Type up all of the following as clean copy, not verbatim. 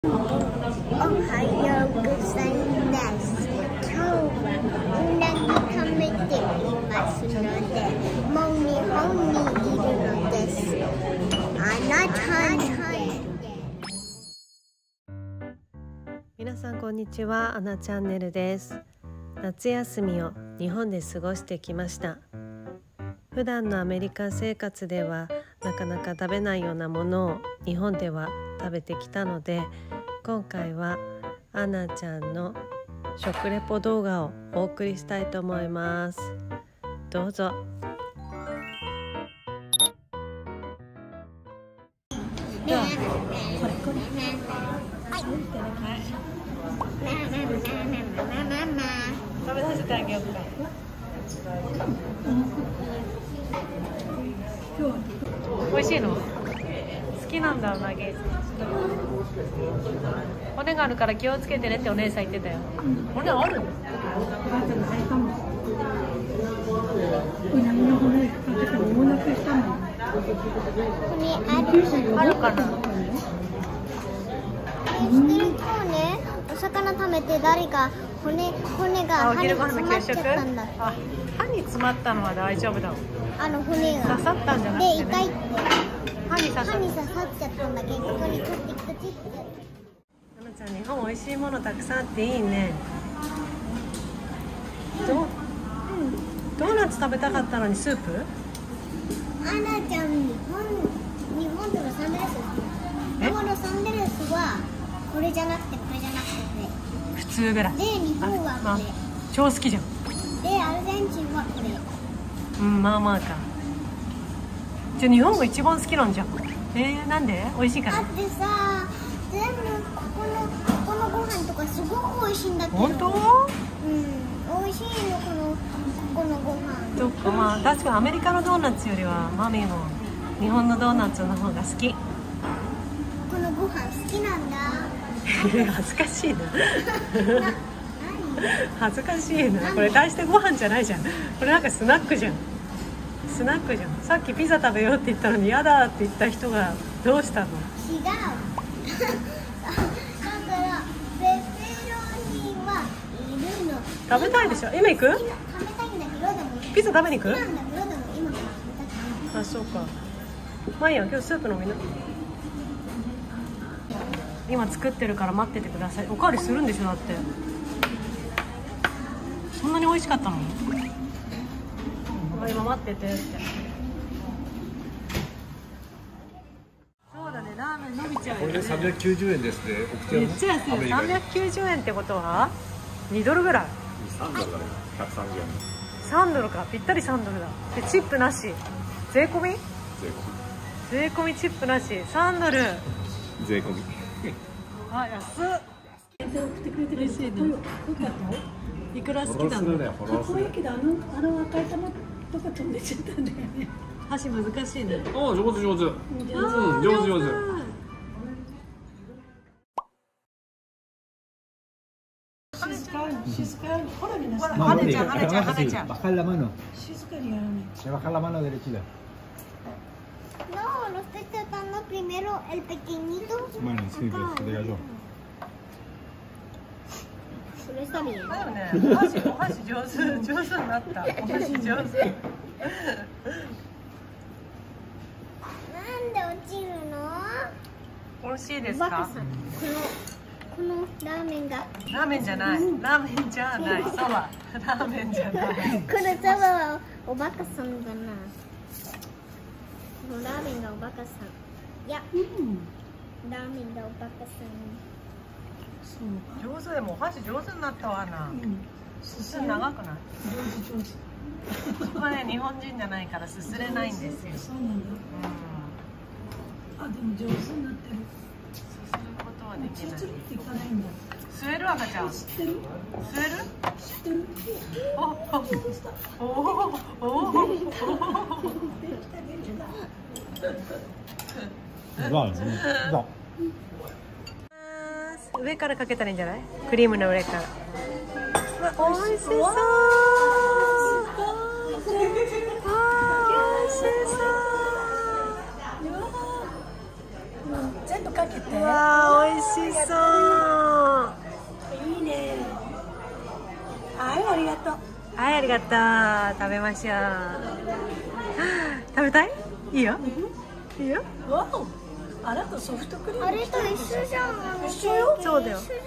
おはようございます。今日はうなぎ食べていますので、もう日本にいるのです。あなたに。 皆さんこんにちは、アナチャンネルです。夏休みを日本で過ごしてきました。普段のアメリカ生活ではなかなか食べないようなものを日本では食べてきたので、今回はアナちゃんの食レポ動画をお送りしたいと思います。どうぞ。食べさせてあげようか。美味しいの？好きなんだ、うなぎ。骨があるから気をつけてねってお姉さん言ってたよ。骨あるの？あるかな？ お魚食べて誰か骨が歯に詰まっちゃったんだって。 歯に詰まったのは大丈夫だもん。 骨が刺さったんじゃなくて、ね、 で痛いって歯に刺さっちゃったんだけど、ここに取ってきたちって。 アナちゃん、日本美味しいものたくさんあっていいね。ドーナツ食べたかったのにスープ？ アナちゃん、日本でのサンデルス。日本のサンデルスはこれじゃなくてこれじゃなくてこれ。 普通ぐらい。 で、日本はこれ。 超好きじゃん。 で、アルゼンチンはこれ。 まあまあか。じゃあ日本が一番好きなんじゃん。なんで？美味しいから。 だってさ、全部ここのご飯とかすごく美味しいんだけど。 本当？ 美味しいのここのご飯。 そっか、まあ確かにアメリカのドーナツよりはマミーも日本のドーナツの方が好き。 このご飯好きなんだ。 恥ずかしいな。恥ずかしいな。これ大してご飯じゃないじゃん。これなんかスナックじゃん。スナックじゃん。さっきピザ食べようって言ったのに嫌だって言った人がどうしたの？ 違う。だからペペロニはいるの。 食べたいでしょ。今行く？ 食べたいんだけど、でもピザ食べに行く？ なんだけど、でも今から食べたくない。 あ、そうか。まあいいや、今日スープ飲みな。今作ってるから待っててください。おかわりするんでしょ、だって。そんなに美味しかったの？今待っててって。そうだね、ラーメン伸びちゃうよね。 これで390円ですね。 めっちゃ安いよ。390円ってことは2ドルぐらい。 3ドルだね。130円。 3ドルか、ぴったり3ドルだ。でチップなし。税込み？税込みチップなし。3ドル。 税込み。 あ、安っ。嬉しいね。いくら好きなの？ かっこいいけど、あの赤い玉とか飛んでちゃったんだよね。 箸難しいね。 お、上手。上手。 静かに、ほら皆さん。 跳ねちゃう。 Bajar la mano. 静かにやらない。 Bajar la mano derechita. No, lo estoy tratando primero el pequeñito. Bueno, sí, pues se te cayó. Pero está bien. だよね。お箸上手になった。お箸上手。 なんで落ちるの？ 美味しいですか？ バカさん、このラーメンが。 ラーメンじゃない。ラーメンじゃない。そば。ラーメンじゃない。 このそばはおバカさんだな。このラーメンがおバカさん。いや、ラーメンがおバカさん。 上手でもお箸上手になったわな。すす長くない？これね、日本人じゃないからすすれないんですよ。 そうなんだ。あ、でも上手になってる。 すすることはできない。 つるっていかないんだ。 吸える？赤ちゃん。 知ってる？ 吸える？ 知ってる？ 上からかけたらいいんじゃない？クリームの上から。おいしそう。 全部かけて。 ってうわー、美味しそう。 いいね。はい、ありがとう。 はい、ありがとう。食べましょう。食べたい？いいよ。いいよ。 わお、あなたソフトクリーム。 あれと一緒じゃん。 一緒よ。 そうだよ。 それ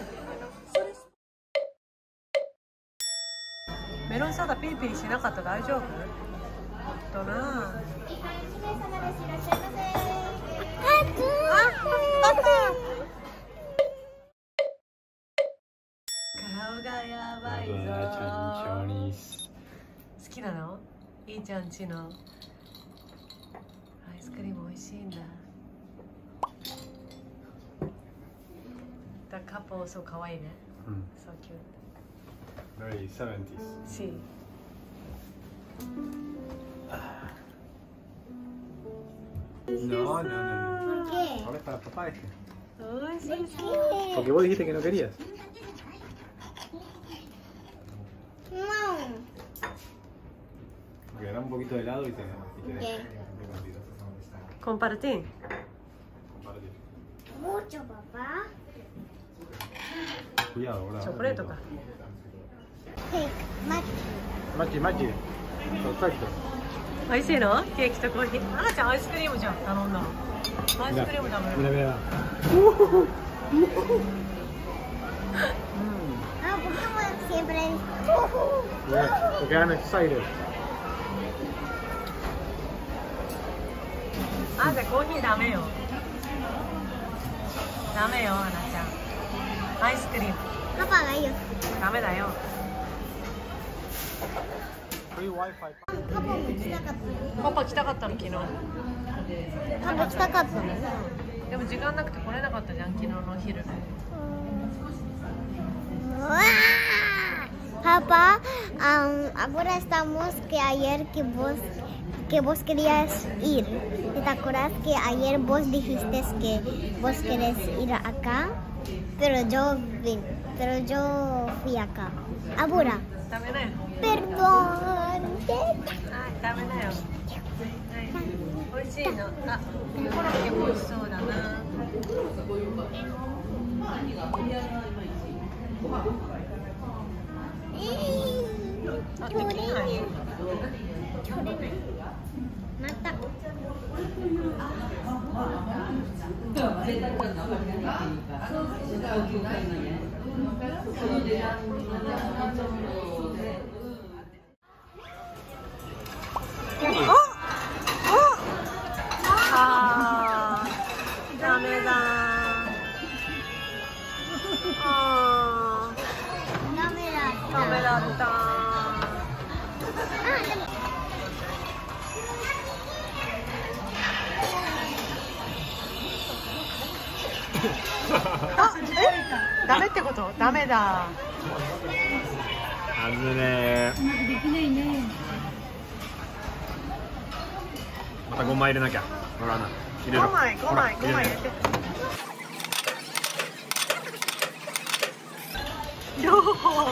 メロンソーダピリピリしなかった？大丈夫？とな。顔がやばいぞ。好きなの？いいちゃんちのアイスクリーム美味しいんだ。The couple so 可愛いね。So cute. Very 70s. Sí. No, no, no, no. ¿Por qué? Ahora es para papá este. Ay, sí, sí. Porque vos dijiste que no querías. No. Porque era un poquito de helado y te Compartir. Mucho, papá. Cuidado, ahora. Chocolateか。 Hey, Maki. Machi. Perfecto. 美味しいの？ケーキとコーヒー。あなちゃんアイスクリームじゃん。頼んだの。アイスクリーム食べる。 Mira. Ah, porque siempre es. Porque I'm excited. あ、じゃあコーヒーダメよ。ダメよ、あなちゃん。アイスクリーム。 パパがいいよ。 ダメだよ。 Free Wi-Fi. パパも来たかった。 パパ来たかったの昨日。 パパ来たかったの。 でも時間なくて来れなかったじゃん、昨日のお昼。 Papá, ahora estamos que ayer que vos querías ir. ¿Te acuerdas que ayer vos dijiste que vos querés ir acá? Pero yo fui acá. Ahora. ダメだよ。 Perdón. はい、ダメだよ。はい、美味しいの。あ、コロッケも美味しそうだな。あ、できない。 また。 あー、ダメだ。あー、 ダメだった。 ダメだった。ダメってこと？ダメだ。 あずねうまくできないね。 また5枚入れなきゃ。ほらな。入れろ。 5枚入れて。両方。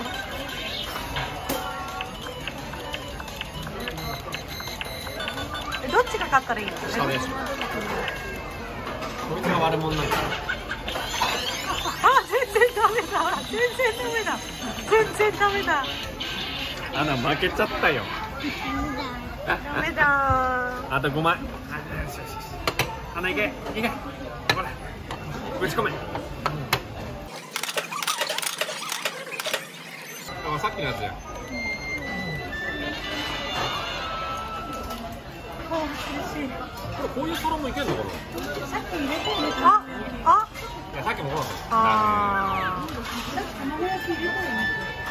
どっちが勝ったらいいの？ 下です。こいつが悪者なんだ。 あ、全然ダメだ。全然ダメだ。全然ダメだ。 あな負けちゃったよ。 ダメだ。 あと5枚。花いけ。いけ。ほら。ぶち込め。あ、さっきのやつや。こういう衣もいけんのこれ。 さっき入れてね。 あ、 いやさっきもほら。 あさっき卵焼き入れたよね。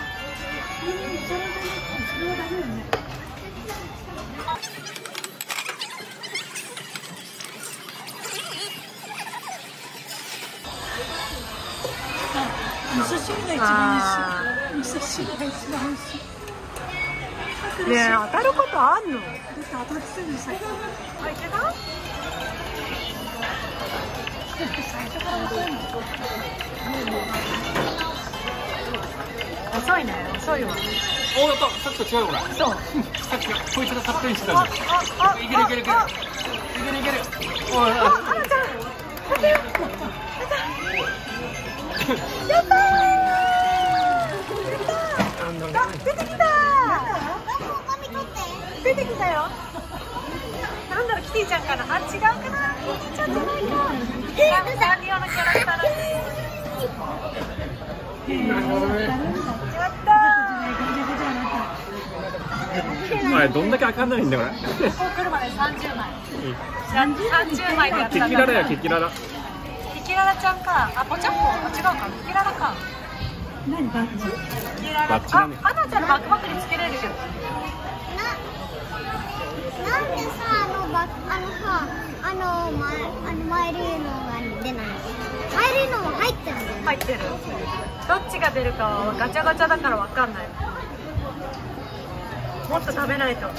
それはダメよね。味噌汁が一番美味しい。味噌汁が一番美味しい。 ねえ、当たることあんの？ だって当たってるさっき。 あ、いけた？ 最初から当たるの。 遅いね、遅いわ。 お、やった。さっきと違うこれ。 そう。 さっきこいつが勝手にしてたじゃん。いけるいけるいける。いけるいける。おい。 あ、あなちゃん、待てよ。 出てきた。出てきたよ。なんだろう、キティちゃんかな。あ、違うかな。キティちゃんじゃないか。サンリオのキャラクターだね。やったー。 お前どんだけ開かないんだこれ。 ここ来るまで30枚。30枚でやったんだ。 キキララやキキララ。 キキララちゃんか。あ、ポチャッポ。あ、違うか。キキララか。 何バッジ？ キキララ。 バッジだね。 あ、アナちゃんのバックパックにつけれるじゃん。 なんでさ、マイルーのが出ないの？マイルーのも入ってるんだよね。 入ってる。どっちが出るかはガチャガチャだからわかんない。もっと食べないと。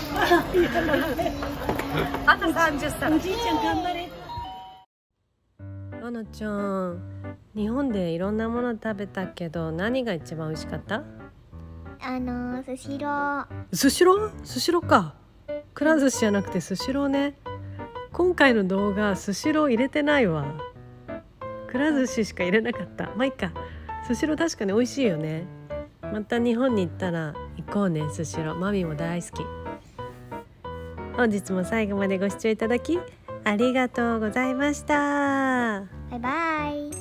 あと30歳。 おじいちゃん頑張れ。 アナちゃん、日本でいろんなもの食べたけど何が一番美味しかった？ スシロー。 スシロー？スシローか。くら寿司じゃなくてスシローね。今回の動画スシロー入れてないわ。くら寿司しか入れなかった。まあいいか。スシロー確かに美味しいよね。また日本に行ったら行こうね、スシロー。マミも大好き。本日も最後までご視聴いただきありがとうございました。 バイバイ。